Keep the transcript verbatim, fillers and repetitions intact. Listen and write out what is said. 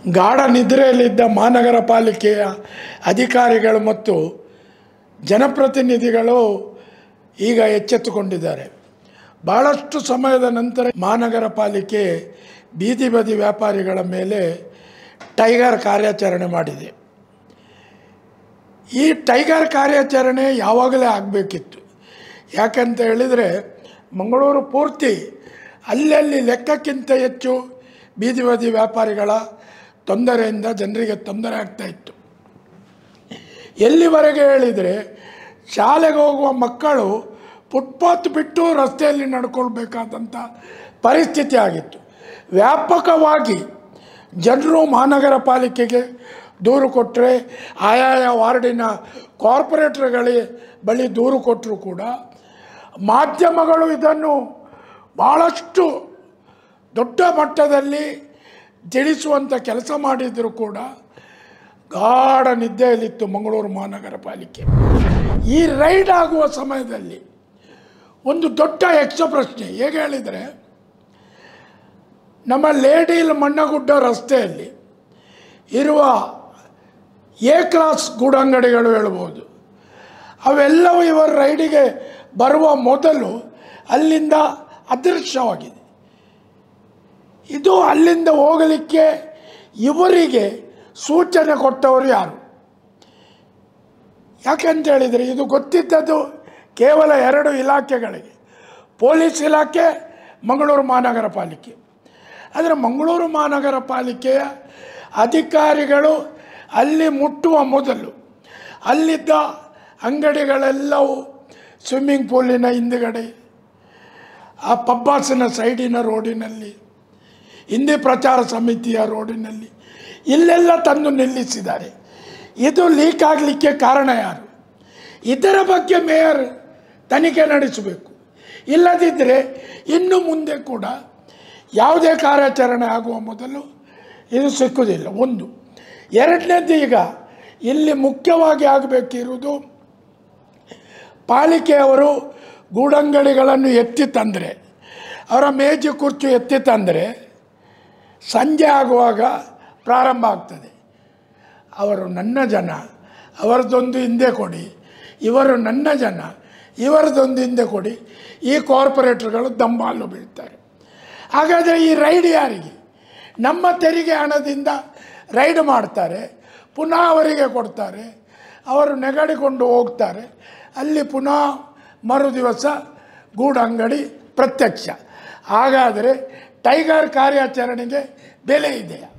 ಗಾಢ ನಿದ್ರೆಯಲ್ಲಿದ್ದ ಮಹಾನಗರ ಪಾಲಿಕೆಯ ಅಧಿಕಾರಿಗಳು ಮತ್ತು ಜನಪ್ರತಿನಿಧಿಗಳು ಈಗ ಎಚ್ಚೆತ್ತುಕೊಂಡಿದ್ದಾರೆ. ಭಾಳಷ್ಟು ಸಮಯದ ನಂತರ ಮಹಾನಗರ ಪಾಲಿಕೆ ಬೀದಿ ಬದಿ ವ್ಯಾಪಾರಿಗಳ ಮೇಲೆ ಟೈಗರ್ ಕಾರ್ಯಾಚರಣೆ ಮಾಡಿದೆ. ಈ ಟೈಗರ್ ಕಾರ್ಯಾಚರಣೆ ಯಾವಾಗಲೇ ಆಗಬೇಕಿತ್ತು. ಯಾಕಂತ ಹೇಳಿದರೆ ಮಂಗಳೂರು ಪೂರ್ತಿ ಅಲ್ಲಲ್ಲಿ ಲೆಕ್ಕಕ್ಕಿಂತ ಹೆಚ್ಚು ಬೀದಿ ಬದಿ ವ್ಯಾಪಾರಿಗಳ ತೊಂದರೆಯಿಂದ ಜನರಿಗೆ ತೊಂದರೆ ಆಗ್ತಾಯಿತ್ತು. ಎಲ್ಲಿವರೆಗೆ ಹೇಳಿದರೆ ಶಾಲೆಗೆ ಹೋಗುವ ಮಕ್ಕಳು ಫುಟ್ಪಾತ್ ಬಿಟ್ಟು ರಸ್ತೆಯಲ್ಲಿ ನಡ್ಕೊಳ್ಬೇಕಾದಂಥ ಪರಿಸ್ಥಿತಿ ಆಗಿತ್ತು. ವ್ಯಾಪಕವಾಗಿ ಜನರು ಮಹಾನಗರ ಪಾಲಿಕೆಗೆ ದೂರು ಕೊಟ್ಟರೆ, ಆಯಾಯ ವಾರ್ಡಿನ ಕಾರ್ಪೊರೇಟರ್ಗಳ ಬಳಿ ದೂರು ಕೊಟ್ಟರು ಕೂಡ ಮಾಧ್ಯಮಗಳು ಇದನ್ನು ಭಾಳಷ್ಟು ದೊಡ್ಡ ಮಟ್ಟದಲ್ಲಿ ತಿಳಿಸುವಂಥ ಕೆಲಸ ಮಾಡಿದರೂ ಕೂಡ ಗಾಢ ನಿದ್ದೆಯಲ್ಲಿತ್ತು ಮಂಗಳೂರು ಮಹಾನಗರ ಪಾಲಿಕೆ. ಈ ರೈಡ್ ಆಗುವ ಸಮಯದಲ್ಲಿ ಒಂದು ದೊಡ್ಡ ಯಕ್ಷ ಪ್ರಶ್ನೆ ಹೇಗೆ ಹೇಳಿದರೆ, ನಮ್ಮ ಲೇಡಿಲ್ ಮಣ್ಣಗುಡ್ಡ ರಸ್ತೆಯಲ್ಲಿ ಇರುವ ಎ ಕ್ಲಾಸ್ ಗೂಡಂಗಡಿಗಳು ಹೇಳ್ಬೋದು, ಅವೆಲ್ಲವೂ ಇವರ ರೈಡಿಗೆ ಬರುವ ಮೊದಲು ಅಲ್ಲಿಂದ ಅದೃಶ್ಯವಾಗಿದೆ. ಇದು ಅಲ್ಲಿಂದ ಹೋಗಲಿಕ್ಕೆ ಇವರಿಗೆ ಸೂಚನೆ ಕೊಟ್ಟವರು ಯಾರು? ಯಾಕೆಂತ ಹೇಳಿದರೆ ಇದು ಗೊತ್ತಿದ್ದದ್ದು ಕೇವಲ ಎರಡು ಇಲಾಖೆಗಳಿಗೆ, ಪೊಲೀಸ್ ಇಲಾಖೆ, ಮಂಗಳೂರು ಮಹಾನಗರ ಪಾಲಿಕೆ. ಆದರೆ ಮಂಗಳೂರು ಮಹಾನಗರ ಪಾಲಿಕೆಯ ಅಧಿಕಾರಿಗಳು ಅಲ್ಲಿ ಮುಟ್ಟುವ ಮೊದಲು ಅಲ್ಲಿದ್ದ ಅಂಗಡಿಗಳೆಲ್ಲವೂ ಸ್ವಿಮ್ಮಿಂಗ್ ಪೂಲಿನ ಹಿಂದುಗಡೆ, ಆ ಪಬ್ಬಾಸಿನ ಸೈಡಿನ ರೋಡಿನಲ್ಲಿ, ಹಿಂದಿ ಪ್ರಚಾರ ಸಮಿತಿಯ ರೋಡಿನಲ್ಲಿ ಇಲ್ಲೆಲ್ಲ ತಂದು ನಿಲ್ಲಿಸಿದ್ದಾರೆ. ಇದು ಲೀಕ್ ಆಗಲಿಕ್ಕೆ ಕಾರಣ ಯಾರು? ಇದರ ಬಗ್ಗೆ ಮೇಯರ್ ತನಿಖೆ ನಡೆಸಬೇಕು. ಇಲ್ಲದಿದ್ದರೆ ಇನ್ನು ಮುಂದೆ ಕೂಡ ಯಾವುದೇ ಕಾರ್ಯಾಚರಣೆ ಆಗುವ ಮೊದಲು ಇದು ಸಿಕ್ಕುವುದಿಲ್ಲ. ಒಂದು. ಎರಡನೇದು, ಈಗ ಇಲ್ಲಿ ಮುಖ್ಯವಾಗಿ ಆಗಬೇಕಿರುವುದು, ಪಾಲಿಕೆಯವರು ಗೂಡಂಗಡಿಗಳನ್ನು ಎತ್ತಿ ತಂದರೆ, ಅವರ ಮೇಜು ಕುರ್ಚಿ ಎತ್ತಿ ತಂದರೆ ಸಂಜೆ ಆಗುವಾಗ ಪ್ರಾರಂಭ ಆಗ್ತದೆ. ಅವರು ನನ್ನ ಜನ, ಅವರದೊಂದು ಹಿಂದೆ ಕೊಡಿ, ಇವರು ನನ್ನ ಜನ, ಇವರದೊಂದು ಹಿಂದೆ ಕೊಡಿ, ಈ ಕಾರ್ಪೊರೇಟರ್ಗಳು ದಂಬಾಲು ಬೀಳ್ತಾರೆ. ಹಾಗಾದರೆ ಈ ರೈಡ್ ಯಾರಿಗೆ? ನಮ್ಮ ತೆರಿಗೆ ಹಣದಿಂದ ರೈಡ್ ಮಾಡ್ತಾರೆ, ಪುನಃ ಅವರಿಗೆ ಕೊಡ್ತಾರೆ, ಅವರು ನೆಗಡಿಕೊಂಡು ಹೋಗ್ತಾರೆ. ಅಲ್ಲಿ ಪುನಃ ಮರು ದಿವಸ ಗೂಡಂಗಡಿ ಪ್ರತ್ಯಕ್ಷ. ಹಾಗಾದರೆ ಟೈಗರ್ ಕಾರ್ಯಾಚರಣೆಗೆ ಬೆಲೆ ಇದೆಯಾ?